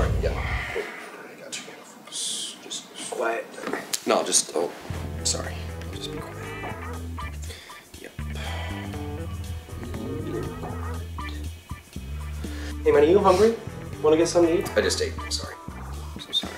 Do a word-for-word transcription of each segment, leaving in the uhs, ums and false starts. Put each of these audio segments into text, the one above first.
sorry. Yeah. I got you. Just quiet. No, just, oh, sorry. Just be quiet. Yep. Hey man, are you hungry? Want to get something to eat? I just ate. I'm sorry. I'm so sorry.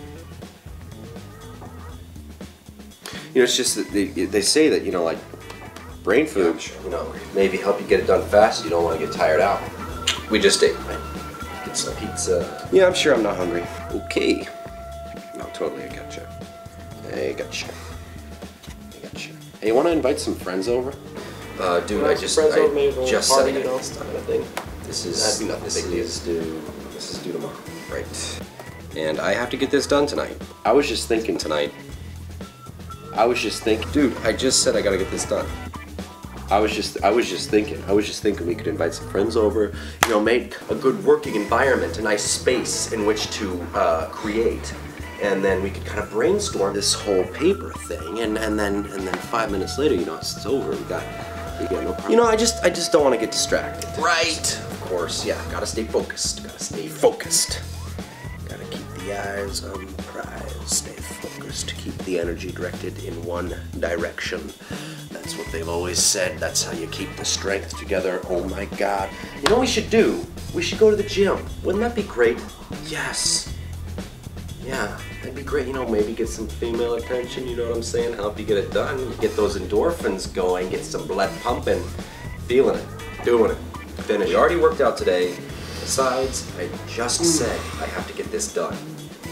You know, it's just that they, they say that, you know, like, brain food, yeah, sure. you know, maybe help you get it done fast. You don't want to get tired out. We just ate, right? Get some pizza. Yeah, I'm sure I'm not hungry. Okay. No, totally, I gotcha. I gotcha. I gotcha. Hey, you want to invite some friends over? Uh, dude, I just, I just said I gotta get this done. I think this is, no, this is due, this is due tomorrow. Right. And I have to get this done tonight. I was just thinking tonight. I was just thinking, dude, I just said I gotta get this done. I was just, I was just thinking, I was just thinking we could invite some friends over, you know, make a good working environment, a nice space in which to uh, create, and then we could kind of brainstorm this whole paper thing, and and then and then five minutes later, you know, it's over. We got, we got no problem. You know, I just, I just don't want to get distracted. Right. Of course, yeah. Gotta stay focused. Gotta stay focused. Gotta keep the eyes on the prize. Stay focused. Keep the energy directed in one direction. That's what they've always said. That's how you keep the strength together. Oh my God. You know what we should do? We should go to the gym. Wouldn't that be great? Yes. Yeah, that'd be great. You know, maybe get some female attention, you know what I'm saying? Help you get it done. Get those endorphins going, get some blood pumping. Feeling it. Doing it. Finish. We already worked out today. Besides, I just said I have to get this done.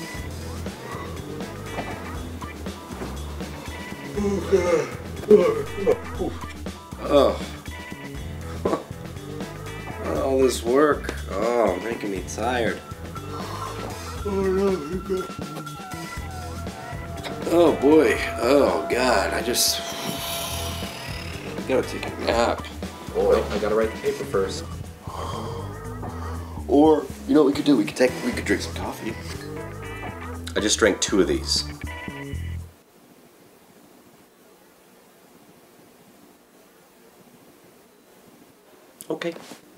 Oh. All this work. Oh, making me tired. Oh boy. Oh God. I just I gotta take a nap. Boy, I gotta write the paper first. Or, you know what we could do? We could take we could drink some coffee. I just drank two of these. Okay.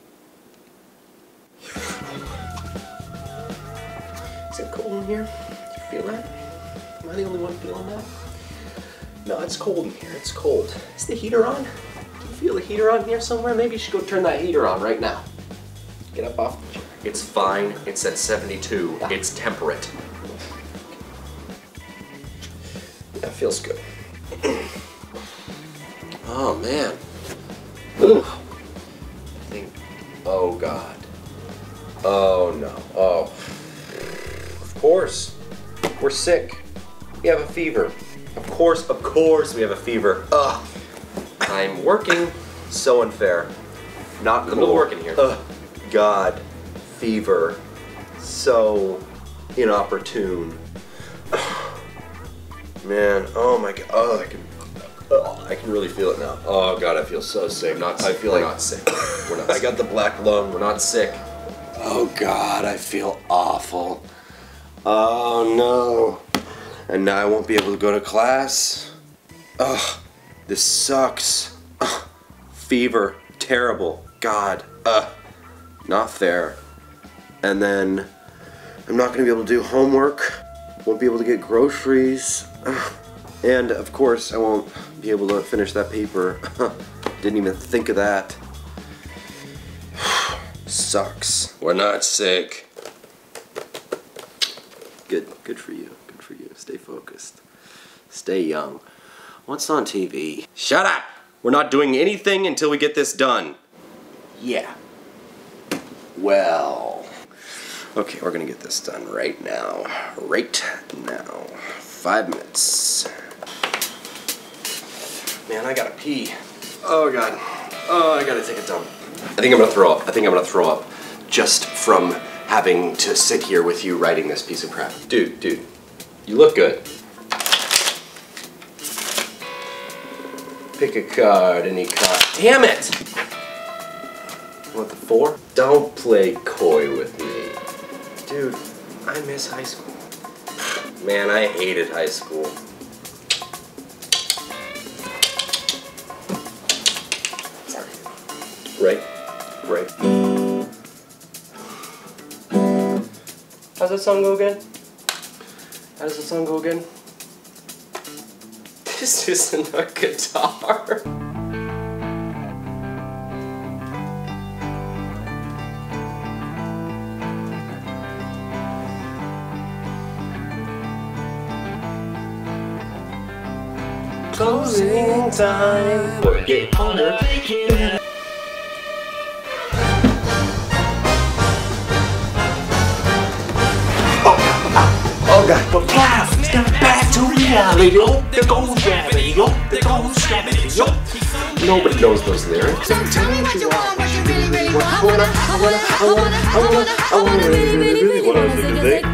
Is it cold in here? Do you feel that? Am I the only one feeling that? No, it's cold in here. It's cold. Is the heater on? Do you feel the heater on here somewhere? Maybe you should go turn that heater on right now. Get up off the chair. It's fine. It's at seventy-two. Yeah. It's temperate. That feels good. Oh, man. Ooh. Oh God. Oh no. Oh. Of course. We're sick. We have a fever. Of course, of course we have a fever. Ugh. I'm working. So unfair. Not in the middle of working here. Ugh. God. Fever. So inopportune. Man. Oh my God. Oh, I can. Oh, I can really feel it now. Oh God, I feel so sick. Not sick. I feel like not sick. We're not. I got the black lung. We're not sick. Oh God, I feel awful. Oh no. And now I won't be able to go to class. Ugh, this sucks. Ugh, fever, terrible. God, ugh, not fair. And then I'm not gonna be able to do homework. Won't be able to get groceries. Ugh. And of course, I won't be able to finish that paper. Didn't even think of that. Sucks. We're not sick. Good, good for you. Good for you. Stay focused. Stay young. What's on T V? Shut up! We're not doing anything until we get this done. Yeah. Well. Okay, we're gonna get this done right now. Right now. Five minutes. Man, I gotta pee. Oh God. Oh, I gotta take a dump. I think I'm gonna throw up. I think I'm gonna throw up just from having to sit here with you writing this piece of crap. Dude, dude, you look good. Pick a card, any card. Damn it! What, the four? Don't play coy with me. Dude, I miss high school. Man, I hated high school. Right, right. How's that song go again? How does the song go again? This isn't a guitar. Closing time. Get on her. Oh God, but life is not back to reality. Oh, there goes gravity. Oh, there goes gravity. Oh. Nobody knows those lyrics. So tell me what you want, what you really, really want. I wanna, I wanna, I wanna, I wanna, I wanna, really, really, really wanna do the thing.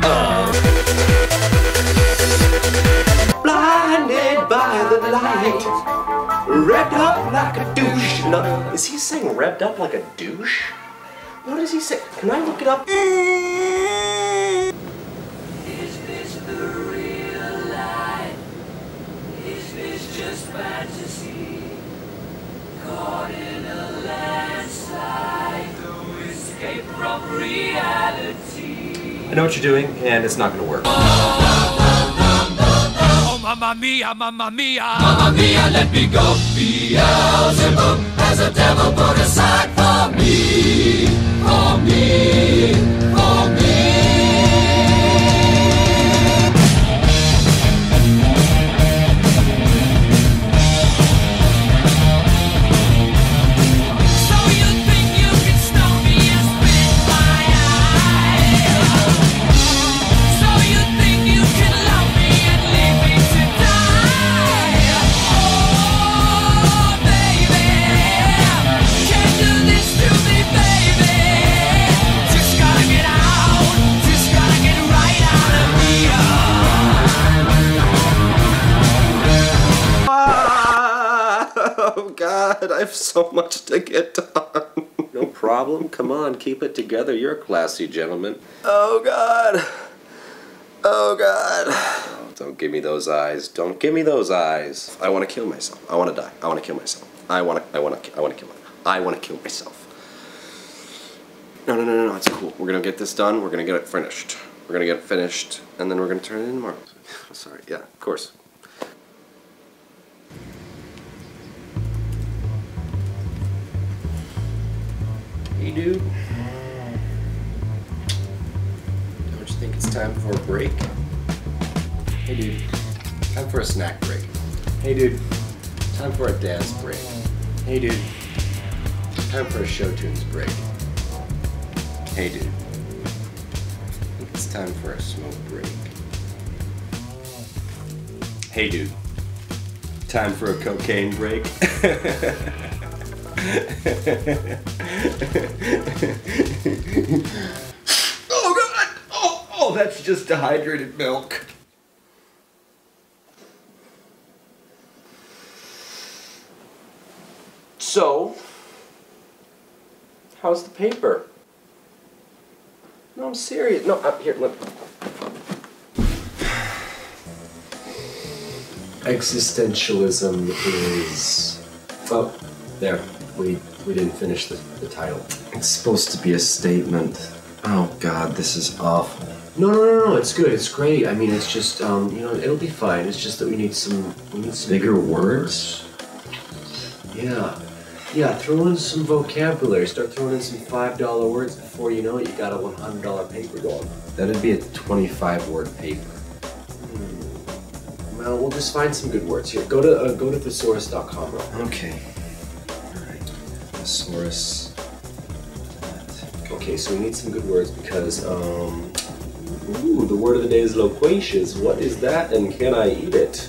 Blinded by the light, revved up like a douche. No, is he saying revved up like a douche? What does he say? Can I look it up? Is this the real life? Is this just fantasy? Caught in a landslide, no escape from reality. I know what you're doing, and it's not gonna work. Oh, mamma mia, mamma mia, mamma mia, let me go. Beelzebub has a devil put aside for me, for me, for me. So you think you can stop me and spit my eye? So you think you can love me and leave me to die? Oh, baby, can't do this to me, baby. Just gotta get out, just gotta get right out of here. Oh God, I have so much to get done. No problem. Come on, keep it together. You're a classy gentleman. Oh God. Oh God. Oh, don't give me those eyes. Don't give me those eyes. I want to kill myself. I want to die. I want to kill myself. I want to. I want to. I want to kill myself. I want to kill myself. No, no, no, no, no. It's cool. We're gonna get this done. We're gonna get it finished. We're gonna get it finished, and then we're gonna turn it in tomorrow. Sorry. Yeah, of course. Hey, dude. Don't you think it's time for a break? Hey, dude. Time for a snack break. Hey, dude. Time for a dance break. Hey, dude. Time for a show tunes break. Hey, dude. I think it's time for a smoke break. Hey, dude. Time for a cocaine break. Oh God! Oh, oh, that's just dehydrated milk. So, how's the paper? No, I'm serious. No, uh, here, look. Existentialism is... Oh, there. We, we didn't finish the, the title. It's supposed to be a statement. Oh God, this is awful. No, no, no, no, it's good, it's great. I mean, it's just, um, you know, it'll be fine. It's just that we need some, we need some bigger words. Yeah. Yeah, throw in some vocabulary. Start throwing in some five dollar words. Before you know it, you got a one hundred dollar paper going. That'd be a twenty-five word paper. Hmm. Well, we'll just find some good words here. Go to, uh, go to thesaurus dot com. Okay. Thesaurus. Okay, so we need some good words because, um, ooh, the word of the day is loquacious. What is that and can I eat it?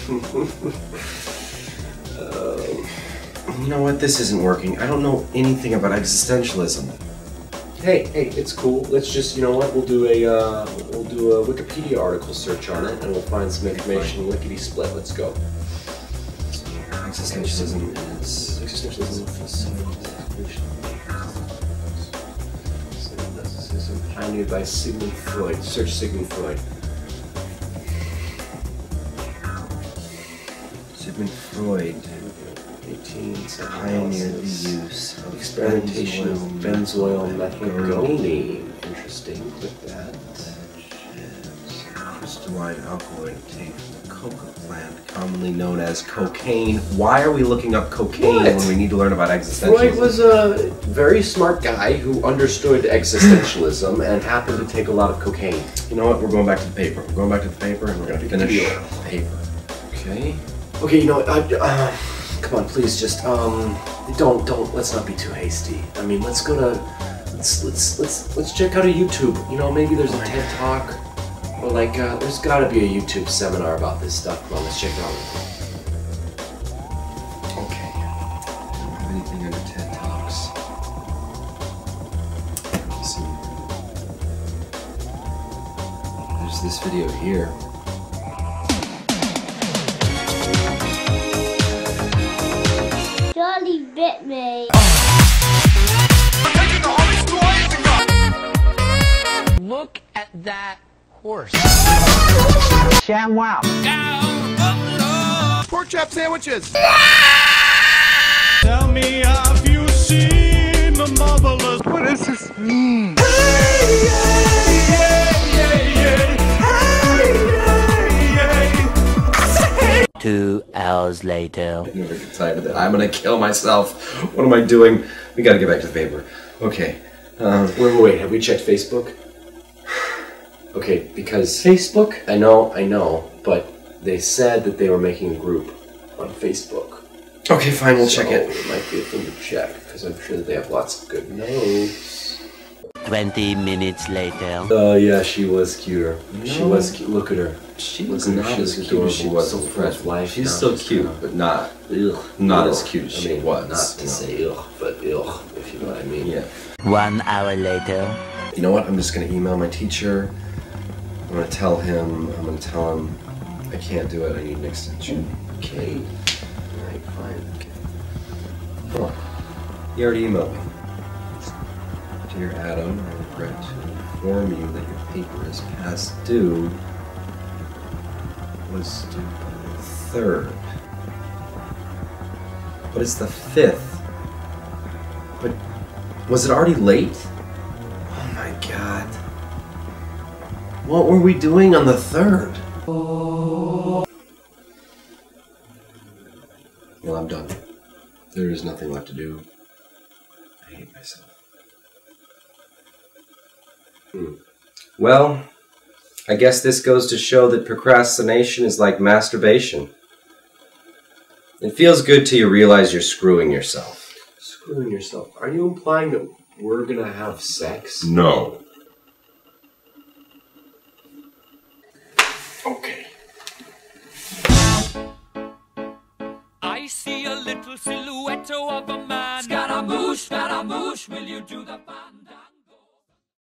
um, you know what, this isn't working. I don't know anything about existentialism. Hey, hey, it's cool. Let's just, you know what, we'll do a, uh, we'll do a Wikipedia article search on it and we'll find some information lickety-split. Let's go. Existentialism is... Existentialism is... Pioneered by Sigmund Freud. Search Sigmund Freud. Sigmund Freud. eighteen Pioneered the use of experimentation of benzoyl methylgoni. Interesting. With that. Crystalline alkaloid obtained from the coca plant, commonly known as cocaine. Why are we looking up cocaine What? when we need to learn about existentialism? Freud was a very smart guy who understood existentialism and happened to take a lot of cocaine. You know what? We're going back to the paper. We're going back to the paper, and we're going to finish deal. the paper. Okay. Okay, you know what? I, uh, come on, please, just um, don't, don't. Let's not be too hasty. I mean, let's go to, let's, let's, let's, let's check out a YouTube. You know, maybe there's a TED Talk, or like, uh, there's got to be a YouTube seminar about this stuff. Come on, let's check it out. Okay. I don't have anything under TED Talks. Let's see. There's this video here. Charlie bit me. Look at that horse. Sham wow. Pork chop sandwiches. Tell me, have you seen the marvelous? What does this mean? Two hours later. I never get tired of that. I'm gonna kill myself. What am I doing? We gotta get back to the paper. Okay. Um, Wait, wait, wait. Have we checked Facebook? Okay, because Facebook? I know, I know, but they said that they were making a group on Facebook. Okay, fine. We'll check So it. It might be a thing to check because I'm sure that they have lots of good notes. Twenty minutes later. Oh yeah, she was cuter. She No. was cute. Look at her. She Look was at her. not She's as cute as she adorable, was so in the fresh first life. She's now, still just cute, kinda- but not Ugh, not ugh. as cute as I she mean, was. Not to you know. say ugh, but ugh, if you know what I mean. Yeah. One hour later. You know what? I'm just gonna email my teacher. I'm gonna tell him. I'm gonna tell him I can't do it. I need an extension. Okay. Alright, fine. Okay. Come on. He already emailed me. Dear Adam, I regret to inform you that your paper is past due. Was due by the third. But it's the fifth. But was it already late? Oh my god. What were we doing on the third? Well, I'm done. There is nothing left to do. I hate myself. Hmm. Well, I guess this goes to show that procrastination is like masturbation. It feels good till you realize you're screwing yourself. Screwing yourself. Are you implying that we're gonna have sex? No. Okay. I see a little silhouette of a man. Scaramouche, Scaramouche, will you do the